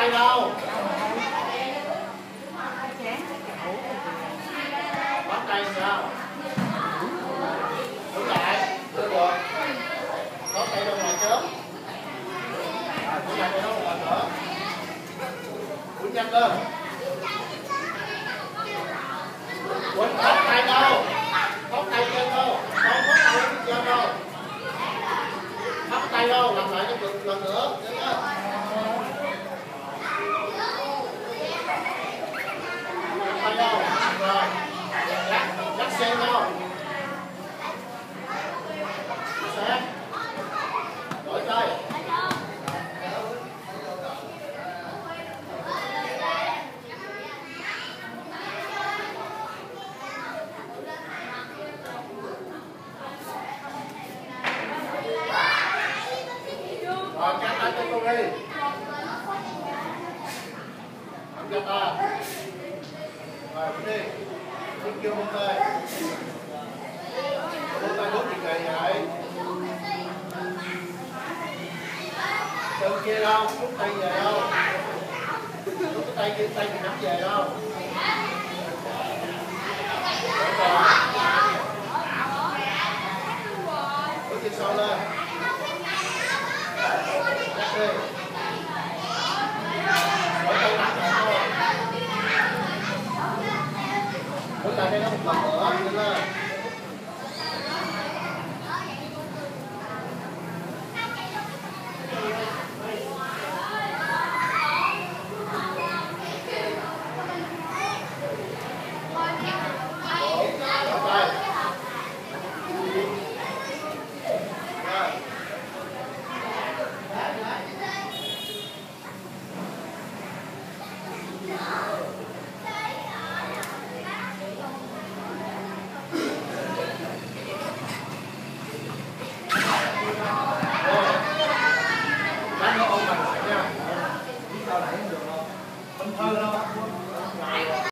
tay đâu? Bắt tay sao? Đứng lại. Được rồi. Có tay đâu ngoài trước. Đứng lại đây đâu ngoài nữa. Quýnh nhanh lên. Quýnh bắt tay đâu? Bắt tay trên đâu? Không bắt tay trên đâu. Bắt tay đâu? Làm lại cho được lần nữa. Được chưa? Tay đâu? Rồi. Dắt xe đâu? Xe. Đổi tay. Rồi, cắt tay cho cô đi. Cầm cho ta. Rồi, đi. Đi kêu một tay. Một tay đốt gì vậy vậy? Chân kia đâu? Rút tay về đâu? Rút cái tay kia, tay thì nắm về đâu? Rút chân sau lên. Cắt đi. Mỗi tay nắm lại thôi. Rút tay đây nó một lần nữa. Lên lên. Lát nữa ôn bài lại nha. Tao nãy không được đâu. Bình thường đâu.